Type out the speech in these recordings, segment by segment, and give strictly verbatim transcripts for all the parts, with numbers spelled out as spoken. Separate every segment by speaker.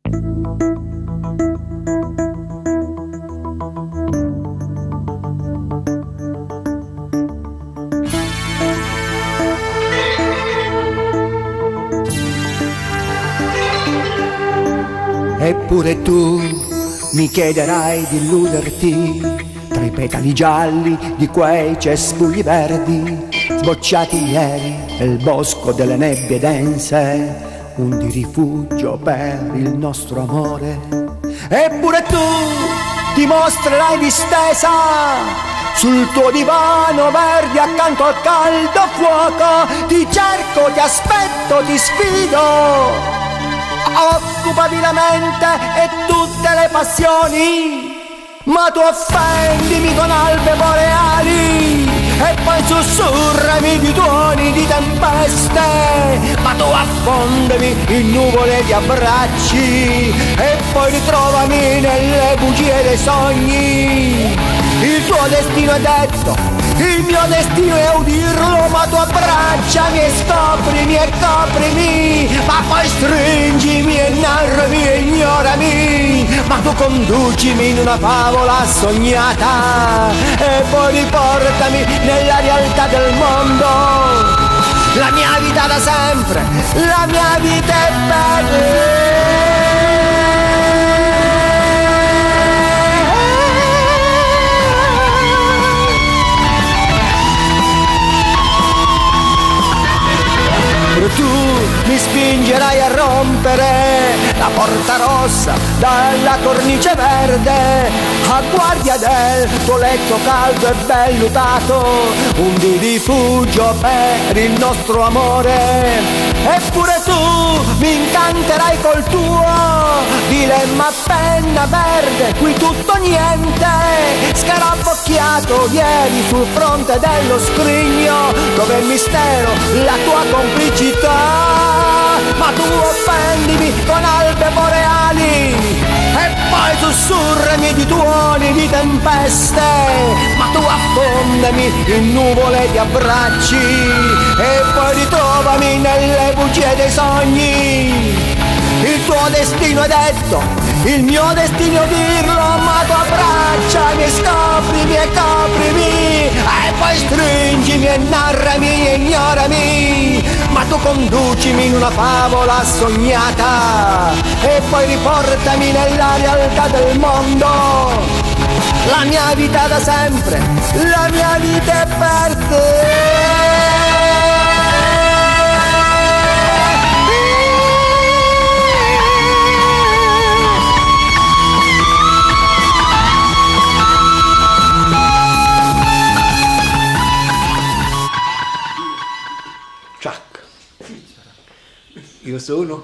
Speaker 1: Eppure tu mi chiederai di illuderti tra i petali gialli di quei cespugli verdi sbocciati ieri nel bosco delle nebbie dense, un di rifugio per il nostro amore. Eppure tu ti mostrerai distesa sul tuo divano verde accanto al caldo fuoco. Ti cerco, ti aspetto, ti sfido. Occupami la mente e tutte le passioni, ma tu offendimi con albe boreali e poi sussurrami di tuoni di tempeste, ma tu affondami in nuvole di abbracci e poi ritrovami nelle bugie dei sogni. Il tuo destino è detto, il mio destino è udirlo, ma tu abbracciami e scoprimi e coprimi, ma poi stringimi e narrami e ignorami, ma tu conducimi in una favola sognata e poi riportami nella realtà del mondo. La mia vita da sempre, la mia vita è per te. Tu mi spingerai a rompere la porta rossa dalla cornice verde, a guardia del tuo letto caldo e vellutato, un di rifugio per il nostro amore. Eppure tu mi incanterai col tuo dilemma a penna verde, qui tutto niente, scarabocchiato ieri sul fronte dello scrigno, dove il mistero, la tua complicità. Ma tu offendimi con albe boreali e poi sussurrami di tuoni di tempeste, ma tu affondami in nuvole di abbracci e poi ritrovami nelle bugie dei sogni. Il tuo destino è detto, il mio destino è dirlo, ma tu abbracciami e scoprimi e coprimi e poi stringimi e narrami e ignorami, ma tu conducimi in una favola sognata e poi riportami nella realtà del mondo. La mia vita da sempre, la mia vita è per te.
Speaker 2: Io sono?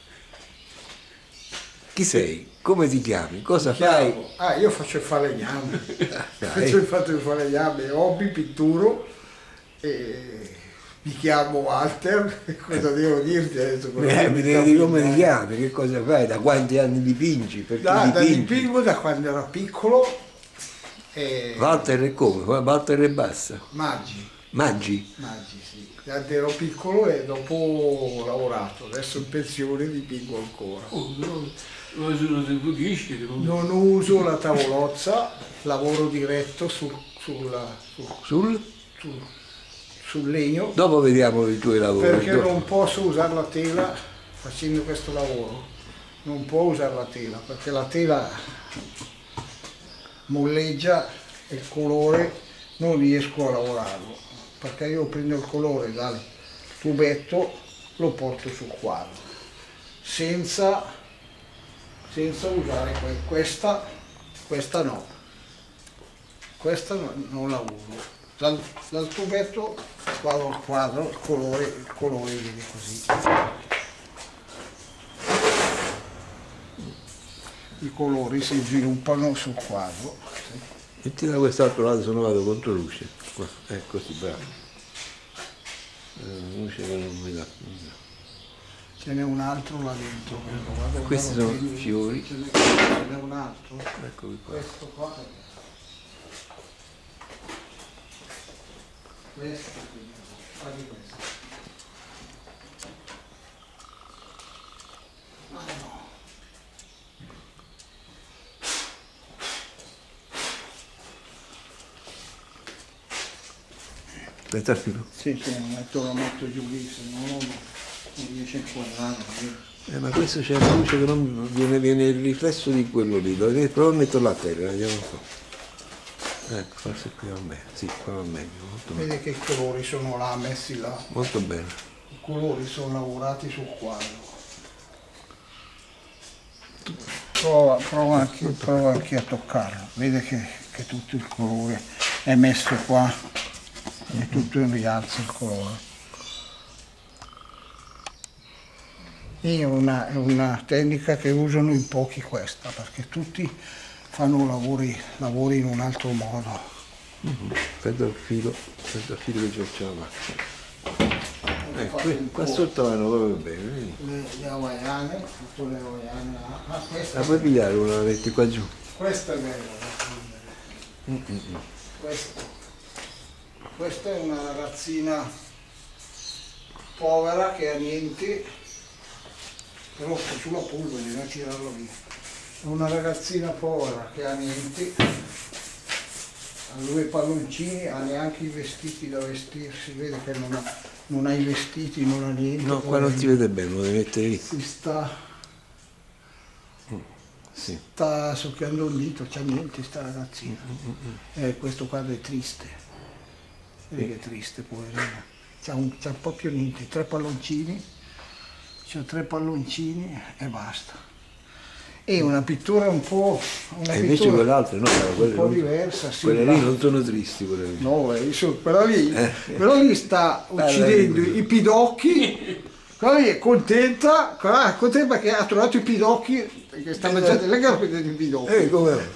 Speaker 2: Chi sei? Come ti chiami? Cosa fai?
Speaker 3: Ah, io faccio il falegname. Faccio il fatto di falegname, hobby, pitturo e mi chiamo Walter. Cosa devo dirti adesso?
Speaker 2: Eh, mi devi dire come ti chiami, che cosa fai, da quanti anni dipingi? Perché
Speaker 3: Da, da
Speaker 2: dipingi?
Speaker 3: dipingo da quando ero piccolo. E...
Speaker 2: Walter e come? Walter e basta?
Speaker 3: Maggi.
Speaker 2: Maggi?
Speaker 3: Maggi, sì. Quando ero piccolo e dopo ho lavorato, adesso in pensione dipingo ancora.
Speaker 4: Oh, no.
Speaker 3: Non uso la tavolozza, lavoro diretto sul, sulla, sul,
Speaker 2: Sul?
Speaker 3: sul, sul legno.
Speaker 2: Dopo vediamo i tuoi lavori.
Speaker 3: Perché
Speaker 2: dopo.
Speaker 3: non posso usare la tela facendo questo lavoro. Non può usare la tela, perché la tela molleggia e il colore non riesco a lavorarlo. Perché io prendo il colore dal tubetto, lo porto sul quadro, senza, senza usare que questa, questa no, questa no, non la uso. Dal, dal tubetto vado al quadro, il colore, il colore viene così. I colori si sviluppano sul quadro.
Speaker 2: Metti da quest'altro lato, se no vado contro luce. Qua. È così, bravo. Eh, luce che non mi dà.
Speaker 3: Ce n'è un altro là dentro. Guarda,
Speaker 2: Questi
Speaker 3: guarda,
Speaker 2: sono
Speaker 3: vedi,
Speaker 2: fiori.
Speaker 3: Ce n'è un altro.
Speaker 2: Eccoli qua.
Speaker 3: Questo qua. Questo, guardi questo. Ah no.
Speaker 2: Aspetta il filo.
Speaker 3: Sì, sì, lo metto, lo metto giù lì, se no non, non riesce a inquadrare.
Speaker 2: Eh, ma questo c'è la luce che non viene, viene il riflesso di quello lì. Dovete provare a metterlo a terra, vediamo un po'. Ecco, forse qui va bene. Sì, qua va meglio. Molto bene.
Speaker 3: Vedi che i colori sono là, messi là.
Speaker 2: Molto bene.
Speaker 3: I colori sono lavorati sul quadro. Prova, prova, anche, prova anche a toccarlo. Vedi che, che tutto il colore è messo qua. È tutto in rialzo il colore. È una, è una tecnica che usano in pochi questa, perché tutti fanno lavori, lavori in un altro modo.
Speaker 2: Mm-hmm. Prendo il filo, prendo il filo che c'è la macchina. Ecco, qui, qua sotto vanno proprio bene, vedi?
Speaker 3: Le, le hawaiane, tutte le hawaiane. Ah, questa,
Speaker 2: la puoi pigliare una, la metti qua giù.
Speaker 3: Questa è bella da prendere.
Speaker 2: Mm-mm.
Speaker 3: Questa. Questa è una ragazzina povera che ha niente, però sulla polvere, non tirarlo via. È una ragazzina povera che ha niente, ha due palloncini, ha neanche i vestiti da vestirsi, vede che non ha, non ha i vestiti, non ha niente.
Speaker 2: No, qua non ti vede bene, lo devi mettere lì.
Speaker 3: Si sta,
Speaker 2: Mm. Sì.
Speaker 3: sta succhiando un dito, c'ha niente sta ragazzina. Eh, questo quadro è triste. Vedi che è triste, poverina. C'ha un, c'ha proprio niente, tre palloncini, c'ha tre palloncini e basta. E una pittura un po', una
Speaker 2: E invece
Speaker 3: pittura
Speaker 2: quell'altra no,
Speaker 3: un
Speaker 2: quelle,
Speaker 3: po'
Speaker 2: non,
Speaker 3: diversa, sì.
Speaker 2: quelle
Speaker 3: va.
Speaker 2: lì non sono tristi, quelle lì.
Speaker 3: No, eh, so- quella lì,
Speaker 2: Eh.
Speaker 3: quella lì sta uccidendo
Speaker 2: lì.
Speaker 3: i pidocchi, quella lì è contenta, quella è contenta perché ha trovato i pidocchi, perché sta mangiando le gambe dei pidocchi.
Speaker 2: Eh, come?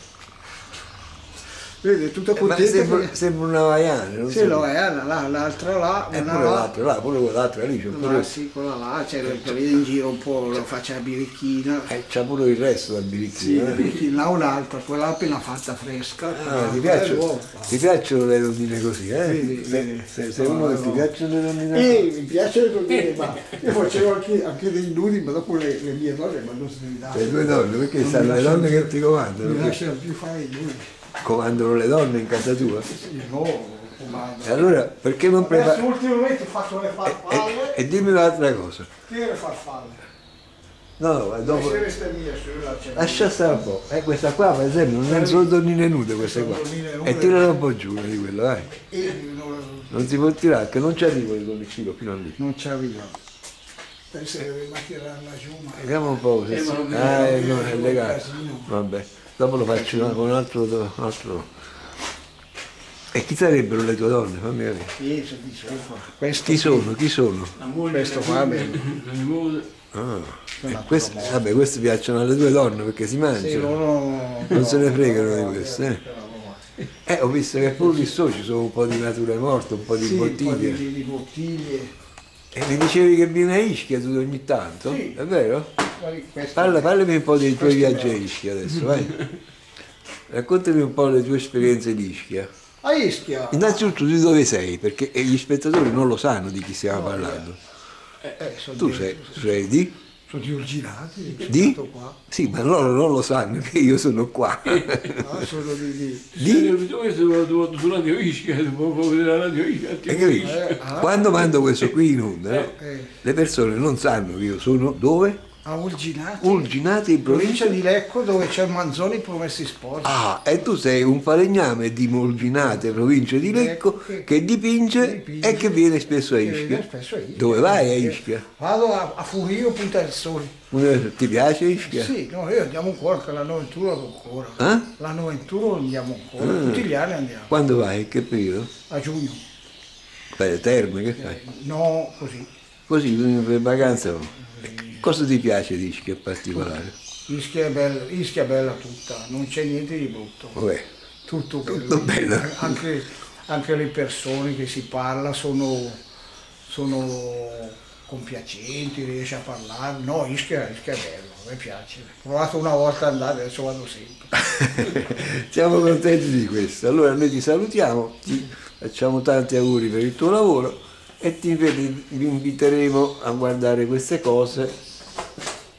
Speaker 3: Vedi, è tutta
Speaker 2: Eh, ma
Speaker 3: contenta.
Speaker 2: sembra,
Speaker 3: che-
Speaker 2: sembra una vaiana, non
Speaker 3: Sì,
Speaker 2: so.
Speaker 3: lo è, là, l'altra là,
Speaker 2: E
Speaker 3: una
Speaker 2: pure
Speaker 3: là.
Speaker 2: l'altra là, pure quell'altra lì, c'è
Speaker 3: Ma
Speaker 2: pure,
Speaker 3: sì, quella là, c'è che vede in giro un po', lo faccia la birichina.
Speaker 2: eh, c'ha pure il resto da
Speaker 3: Sì,
Speaker 2: birichino.
Speaker 3: la
Speaker 2: eh.
Speaker 3: birichina, là un'altra, quella appena fatta fresca.
Speaker 2: Ah,
Speaker 3: quella-
Speaker 2: ti,
Speaker 3: quella è
Speaker 2: piacciono,
Speaker 3: nuova.
Speaker 2: ti piacciono le donnine così, eh?
Speaker 3: Vedi,
Speaker 2: se,
Speaker 3: vedi.
Speaker 2: se, se
Speaker 3: No,
Speaker 2: uno che
Speaker 3: no.
Speaker 2: ti piacciono le donnine
Speaker 3: Eh, mi piace così, ma io facevo anche, anche dei nudi, ma dopo le, le mie donne mi hanno sgridato.
Speaker 2: le due donne, perché
Speaker 3: Non
Speaker 2: stanno
Speaker 3: mi
Speaker 2: le
Speaker 3: lasciano
Speaker 2: donne
Speaker 3: più-
Speaker 2: che ti comandano?
Speaker 3: Non mi
Speaker 2: perché
Speaker 3: lasciano più fare i nudi.
Speaker 2: comandano le donne in casa tua?
Speaker 3: Sì, no, comando.
Speaker 2: E allora perché non
Speaker 3: Adesso
Speaker 2: prepari?
Speaker 3: ultimamente ho fatto le farfalle,
Speaker 2: E, e dimmi un'altra cosa.
Speaker 3: che le farfalle?
Speaker 2: No, no, ma dopo.
Speaker 3: Se questa è mia, se la c'è
Speaker 2: Lascia stare un po'. Eh, questa qua per esempio non sono donnine nude queste qua.
Speaker 3: Sono donnine nude.
Speaker 2: E tirala un po' giù di quello, dai.
Speaker 3: E non,
Speaker 2: Non si può tirare, che non ci arrivo con il filo fino a lì.
Speaker 3: non ci arriviamo. Penso che devi tirarla giù, ma
Speaker 2: Vediamo un po'. Se
Speaker 3: Eh,
Speaker 2: si...
Speaker 3: ma non mi
Speaker 2: Ah, eh,
Speaker 3: viene
Speaker 2: no,
Speaker 3: più
Speaker 2: è
Speaker 3: un
Speaker 2: legato.
Speaker 3: casino.
Speaker 2: Vabbè, dopo lo faccio con un altro, un altro. E chi sarebbero le tue donne? Fammi capire.
Speaker 3: sì, se dice, questo,
Speaker 2: Chi sono? Chi sono?
Speaker 4: La moglie,
Speaker 3: Questo
Speaker 4: la
Speaker 3: qua,
Speaker 4: figlia,
Speaker 3: bene.
Speaker 4: la nipote.
Speaker 2: Ah.
Speaker 3: Sono
Speaker 2: E
Speaker 3: una
Speaker 2: queste,
Speaker 3: cosa
Speaker 2: vabbè, queste piacciono alle tue donne perché si
Speaker 3: sì,
Speaker 2: mangiano.
Speaker 3: loro
Speaker 2: Non se ne
Speaker 3: no,
Speaker 2: fregano
Speaker 3: no,
Speaker 2: di
Speaker 3: no,
Speaker 2: questo,
Speaker 3: no,
Speaker 2: eh.
Speaker 3: no, no.
Speaker 2: Eh, ho visto che pure lì so ci sono un po' di nature morte, un po' di
Speaker 3: Sì, un po'
Speaker 2: bottiglie.
Speaker 3: di, di bottiglie.
Speaker 2: E mi dicevi che vieni a Ischia tu ogni tanto?
Speaker 3: Sì.
Speaker 2: È vero?
Speaker 3: Poi questo-
Speaker 2: Parla, parlami un po' dei tuoi
Speaker 3: questo è
Speaker 2: viaggi a
Speaker 3: bello.
Speaker 2: Ischia adesso, vai. Raccontami un po' le tue esperienze di Ischia.
Speaker 3: A Ischia,
Speaker 2: Innanzitutto di dove sei, perché gli spettatori non lo sanno di chi stiamo parlando.
Speaker 3: eh, sono
Speaker 2: Tu
Speaker 3: di-
Speaker 2: sei, sei di?
Speaker 3: sono di Urginati, sono
Speaker 2: Di?
Speaker 3: stato qua.
Speaker 2: Sì, ma loro non lo sanno che io sono qua.
Speaker 3: No, sono di lì.
Speaker 2: Di?
Speaker 4: Io sono su Radio Ischia, può vedere la Radio Ischia.
Speaker 2: Hai capito?
Speaker 3: Eh, ah.
Speaker 2: Quando mando questo qui in onda, no?
Speaker 3: Eh,
Speaker 2: Le persone non sanno che io sono dove?
Speaker 3: a Urginati,
Speaker 2: Urginati in
Speaker 3: provincia
Speaker 2: provincia
Speaker 3: di Lecco, dove c'è il Manzoni Promessi Sposi.
Speaker 2: Ah, e tu sei un falegname di Molginate, provincia di Lecco, che dipinge,
Speaker 3: dipinge
Speaker 2: e che viene spesso a
Speaker 3: che viene
Speaker 2: Ischia.
Speaker 3: spesso a Ischia.
Speaker 2: Dove vai a
Speaker 3: Eh,
Speaker 2: Ischia?
Speaker 3: Vado a, a Furio, Punta del Sole.
Speaker 2: Ti piace Ischia?
Speaker 3: Sì, no, io andiamo ancora, che l'anno ventuno ancora.
Speaker 2: Eh?
Speaker 3: L'anno ventuno andiamo ancora,
Speaker 2: Ah.
Speaker 3: tutti gli anni andiamo,
Speaker 2: Quando vai? In che periodo?
Speaker 3: a giugno.
Speaker 2: Fai le terme, che fai?
Speaker 3: No, così.
Speaker 2: Così, per vacanza no. Cosa ti piace di Ischia in particolare?
Speaker 3: Ischia è bella, Ischia è bella tutta, non c'è niente di brutto.
Speaker 2: Vabbè,
Speaker 3: Tutto,
Speaker 2: Tutto bello.
Speaker 3: Anche, anche le persone che si parla sono, sono compiacenti, riesce a parlare. No, Ischia, Ischia è bello, a me piace. Ho provato una volta ad andare, adesso vado sempre.
Speaker 2: siamo contenti di questo. Allora noi ti salutiamo, ti facciamo tanti auguri per il tuo lavoro e ti invi- vi inviteremo a guardare queste cose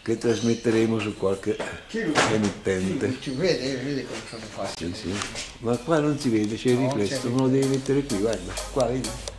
Speaker 2: che trasmetteremo su qualche emittente.
Speaker 3: Ci vede, vede come sono fatti.
Speaker 2: Sì, sì. Ma qua non si vede, c'è il
Speaker 3: No,
Speaker 2: riflesso,
Speaker 3: c'è il
Speaker 2: me lo devi mettere qui, guarda, qua vedi.